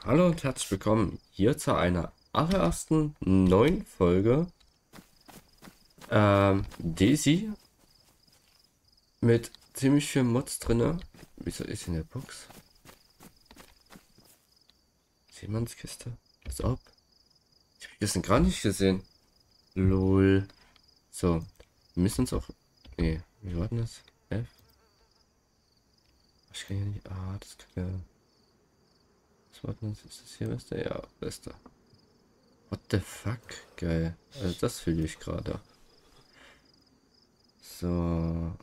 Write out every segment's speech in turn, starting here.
Hallo und herzlich willkommen hier zu einer allerersten neuen Folge Daisy mit ziemlich viel Mods drinne. Wieso ist in der Box? Seemannskiste? Als ob. Ich habe das gar nicht gesehen. Lol. So. Wir müssen uns auch. Nee, wie war denn das? F? Ich kann ja nicht. Ah, das kann ja. Was war denn das? Ist das hier Beste? Ja, Beste. What the fuck? Geil. Also das fühle ich gerade. So.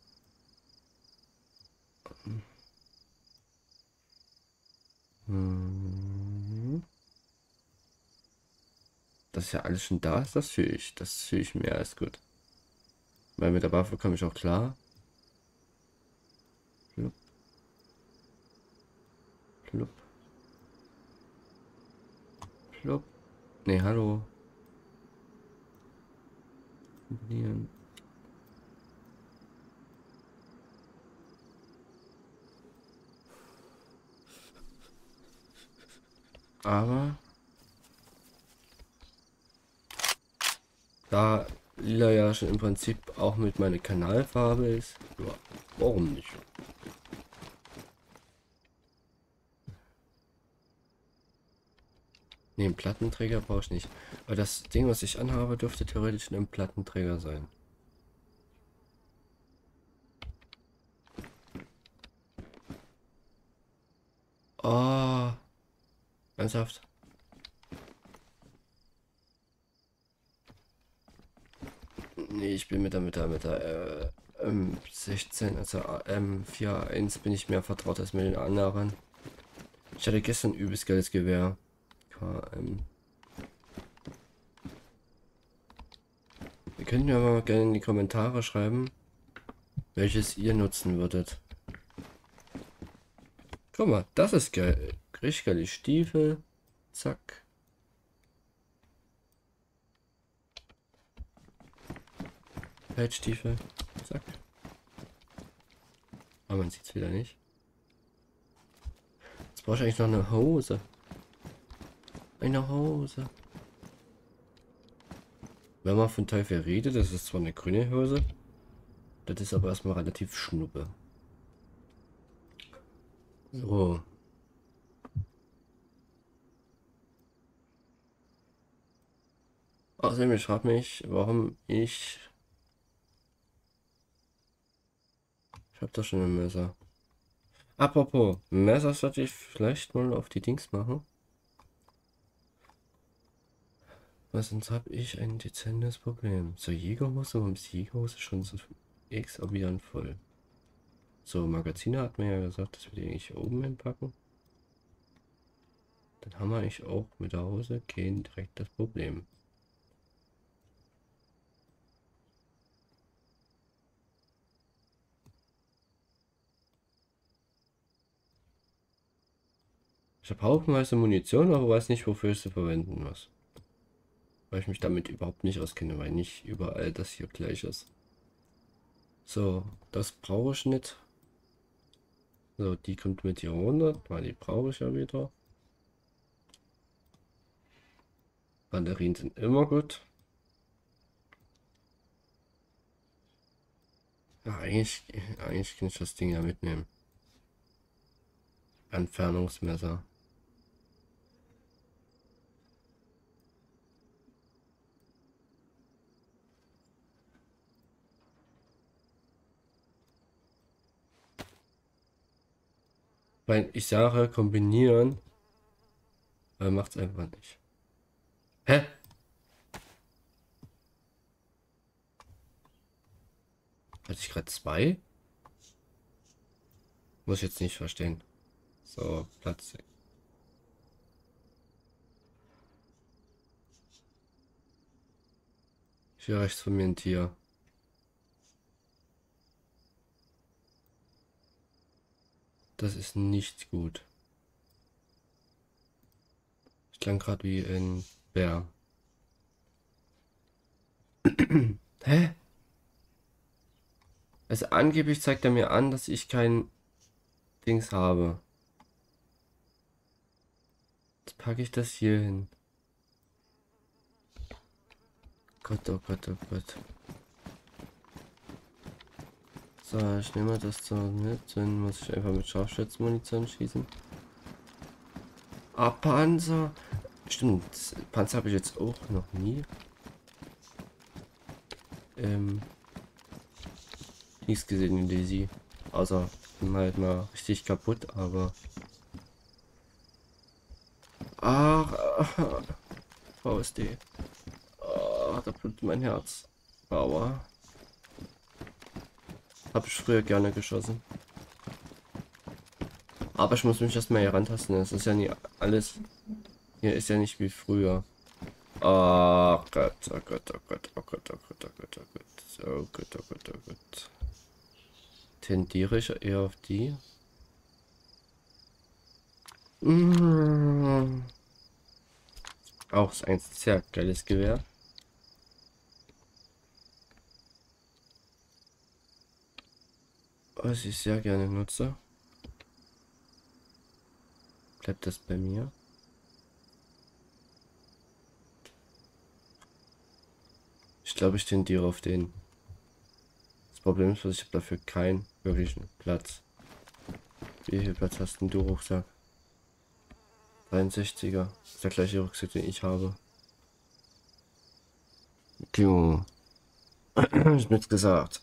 Hm. Dass ja alles schon da ist, das fühle ich. Das fühle ich mehr als gut. Weil mit der Waffe komme ich auch klar. Plupp, plupp, plupp. Nee, hallo. Kombinieren. Aber da lila ja schon im Prinzip auch mit meiner Kanalfarbe ist, ja, warum nicht? Nee, einen Plattenträger brauche ich nicht. Aber das Ding, was ich anhabe, dürfte theoretisch ein Plattenträger sein. Oh, ernsthaft? Nee, ich bin mit der 16, also M41 bin ich mehr vertraut als mit den anderen. Ich hatte gestern übelst geiles Gewehr. KM. Ihr könnt mir aber gerne in die Kommentare schreiben, welches ihr nutzen würdet. Guck mal, das ist geil. Richtig geile Stiefel. Zack. Pelzstiefel. Zack. Aber man sieht es wieder nicht. Jetzt brauche ich eigentlich noch eine Hose. Eine Hose. Wenn man von Teufel redet, das ist zwar eine grüne Hose. Das ist aber erstmal relativ schnuppe. So. Außerdem, ich frage mich, warum ich... Ich habe doch schon ein Messer. Apropos, Messer sollte ich vielleicht mal auf die Dings machen. Weil sonst habe ich ein dezentes Problem. So, Jägerhose, warum ist Jägerhose schon so exorbitant voll? So, Magazine hat man ja gesagt, dass wir die eigentlich oben hinpacken. Dann haben wir eigentlich auch mit der Hose gehen direkt das Problem. Ich habe haufenweise Munition, aber weiß nicht, wofür ich sie verwenden muss. Weil ich mich damit überhaupt nicht auskenne, weil nicht überall das hier gleich ist. So, das brauche ich nicht. So, die kommt mit hier runter, weil die brauche ich ja wieder. Batterien sind immer gut. Ja, eigentlich kann ich das Ding ja mitnehmen. Entfernungsmesser. Weil ich sage, kombinieren, macht es einfach nicht. Hä? Hatte ich gerade zwei? Muss ich jetzt nicht verstehen. So, Platz. Hier rechts von mir ein Tier. Das ist nicht gut. Ich klang gerade wie ein Bär. Hä? Also angeblich zeigt er mir an, dass ich kein Dings habe. packe ich das hier hin? Gott, oh Gott, oh Gott. So, ich nehme das so mit. Dann muss ich einfach mit Scharfschützenmunition schießen. Ah, Panzer. Stimmt, Panzer habe ich jetzt auch noch nie. Nichts gesehen in Daisy. Außer bin halt mal richtig kaputt, aber. Ach, VSD. Oh, da blutet mein Herz. Aua. Habe ich früher gerne geschossen. Aber ich muss mich erstmal hier rantasten. Es ist ja nie alles. Hier ist ja nicht wie früher. Oh Gott, oh Gott, oh Gott, oh Gott, oh Gott, oh Gott, oh Gott, oh Gott, oh Gott, oh Gott. Tendiere ich eher auf die? Auch ein sehr geiles Gewehr. Was ich sehr gerne nutze. Bleibt das bei mir? Ich glaube, ich tendiere auf den. Das Problem ist, ich habe dafür keinen wirklichen Platz. Wie viel Platz hast denn du, Rucksack? 63er. Das ist der gleiche Rucksack, den ich habe. Jo. Ich mit's gesagt.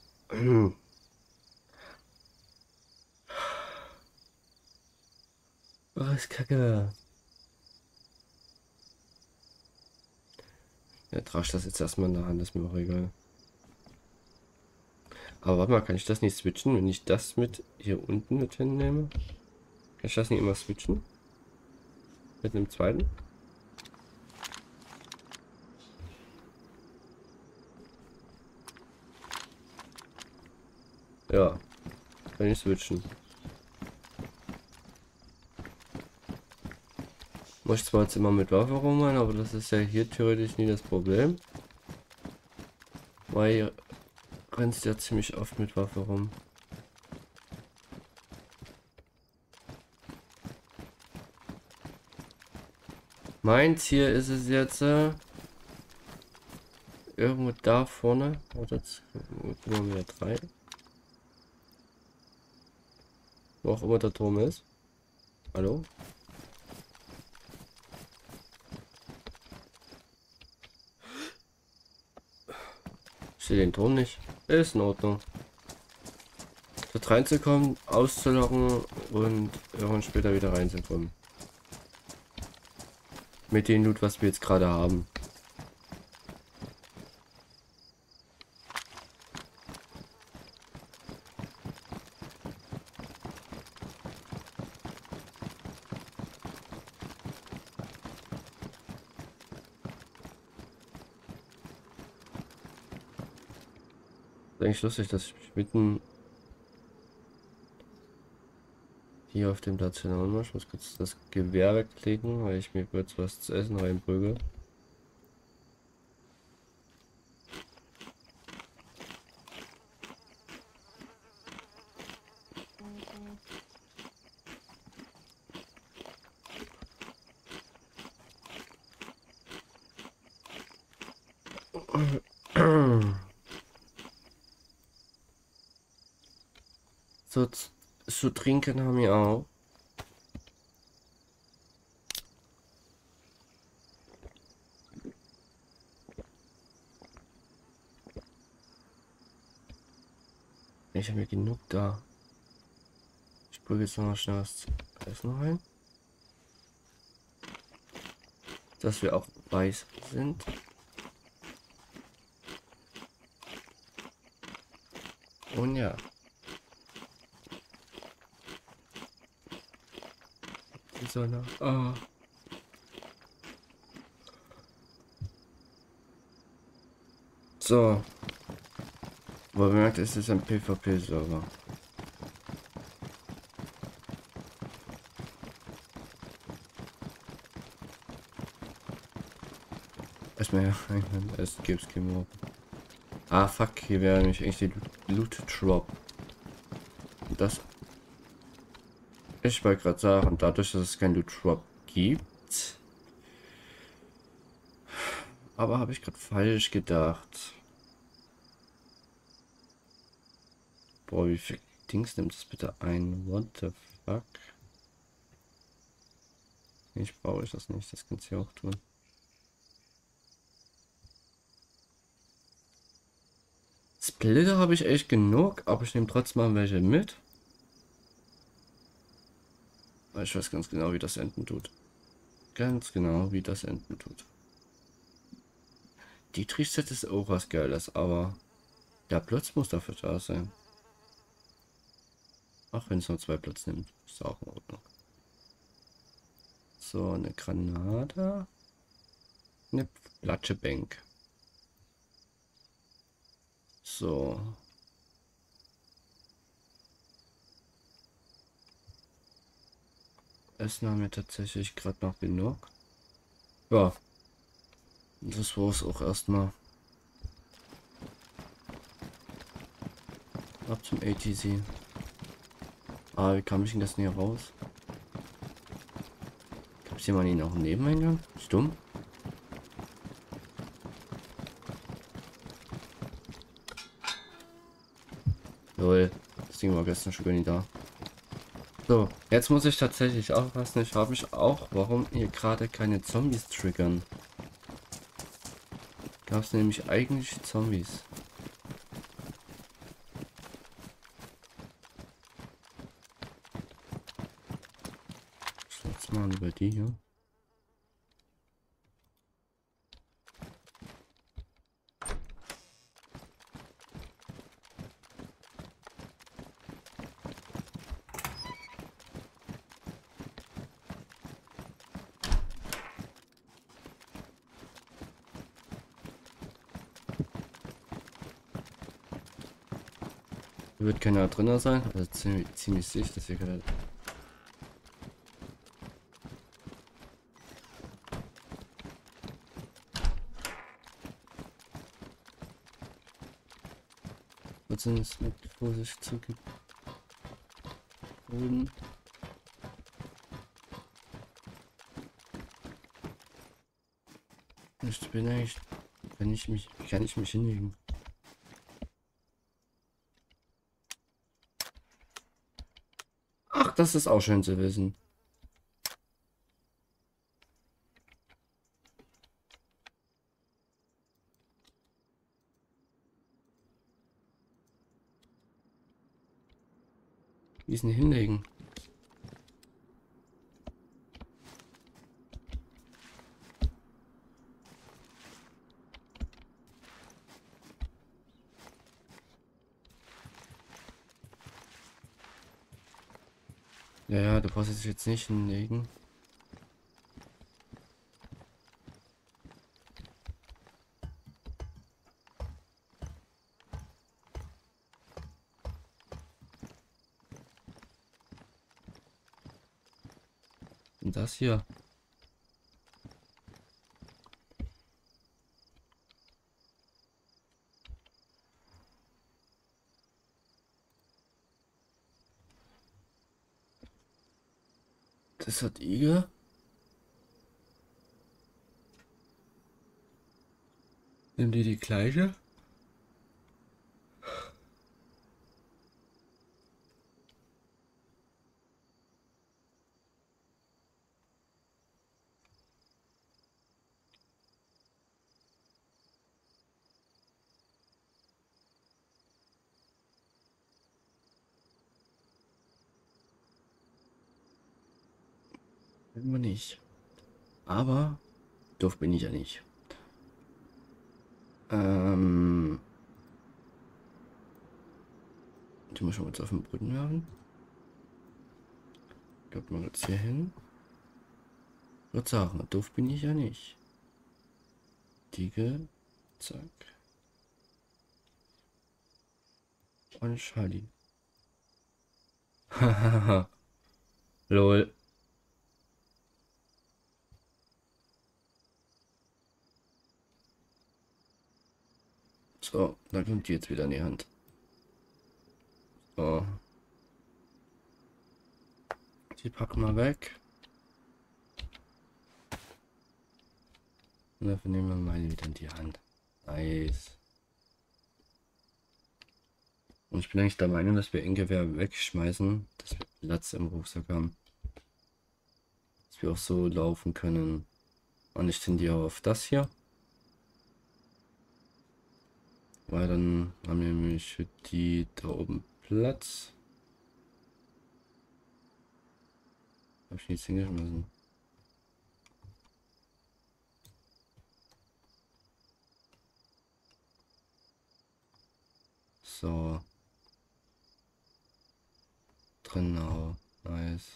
Oh, ist kacke. Ja, trage ich das jetzt erstmal in der Hand, ist mir auch egal. Aber warte mal, kann ich das nicht switchen, wenn ich das mit hier unten mit hinnehme? Kann ich das nicht immer switchen? Mit einem zweiten? Ja, kann ich switchen. Muss ich zwar jetzt immer mit Waffe rummachen, aber das ist ja hier theoretisch nie das Problem. Weil hier rennst ja ziemlich oft mit Waffe rum. Mein Ziel ist es jetzt irgendwo da vorne. Oder jetzt kommen wir 3. Wo auch immer der Turm ist. Hallo? Ich sehe den Turm nicht. Ist in Ordnung. Dort reinzukommen, auszulocken und irgendwann später wieder reinzukommen. Mit dem Loot, was wir jetzt gerade haben. Ist eigentlich lustig, dass ich mich mitten hier auf dem Platz hinaus muss. Ich muss kurz das Gewehr wegklicken, weil ich mir kurz was zu essen reinprügel. So, zu trinken haben wir auch. Ich habe mir genug da. Ich prüge jetzt noch mal schnell was zu essen rein. Dass wir auch weiß sind. Und ja. Die Sonne. Ah. So. Wo bemerkt, es ist ein PvP-Server. Erstmal es gibt's kein Mob. Ah fuck, hier wäre nämlich echt die Loot Drop. Das. Ich wollte gerade sagen, dadurch, dass es kein Loot Drop gibt, Aber habe ich gerade falsch gedacht. Boah, wie viel Dings nimmt es bitte ein? What the fuck? Ich brauche das nicht, das kannst du ja auch tun. Splitter habe ich echt genug, aber ich nehme trotzdem mal welche mit. Weil ich weiß ganz genau, wie das enden tut. Ganz genau, wie das enden tut. Die Trichset ist auch was Geiles, aber der Platz muss dafür da sein. Auch wenn es nur 2 Platz nimmt, ist auch in Ordnung. So, eine Granate. Eine Platschebank. So. Essen haben wir tatsächlich gerade noch genug. Ja, das war's auch erstmal. Ab zum ATC. Ah, wie kam ich denn das hier raus? Gab es hier mal noch einen Nebeneingang? Stumm? Lol, das Ding war gestern schon gar nicht da. So, jetzt muss ich tatsächlich aufpassen. Ich frage mich auch, warum hier gerade keine Zombies triggern. Gab es nämlich eigentlich Zombies. Ich jetzt mal über die hier. Hier wird keiner drin sein, also ziemlich sicher, dass hier gerade. Was sind es mit Vorsicht zugeben? Ich bin eigentlich. Kann ich mich hinlegen? Ach, das ist auch schön zu wissen. Wie ist denn hinlegen? Ja, ja, du brauchst es jetzt nicht hinlegen. Und das hier. Das hat Igel. Nimm dir die gleiche. Immer nicht. Aber doof bin ich ja nicht. Die muss ich mal jetzt auf den Boden werfen. Kommt mal jetzt hier hin. Würde sagen, doof bin ich ja nicht. Diege. Zack. Und Charlie. Hahaha. Lol. So, dann kommt die jetzt wieder in die Hand. So. Die packen wir weg. Und dafür nehmen wir meine wieder in die Hand. Nice. Und ich bin eigentlich der Meinung, dass wir Gewehr wegschmeißen, dass wir Platz im Rucksack haben. Dass wir auch so laufen können. Und ich tendiere auf das hier. Weil dann haben wir nämlich für die da oben Platz. Habe ich nichts hingeschmissen. So. Genau. Nice.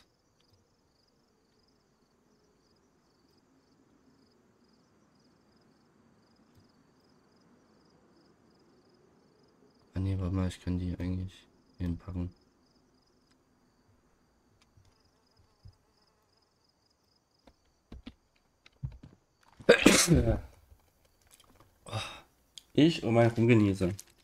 Ah ne, warte mal, ich kann die eigentlich hinpacken. Ich und mein Rumgenieße.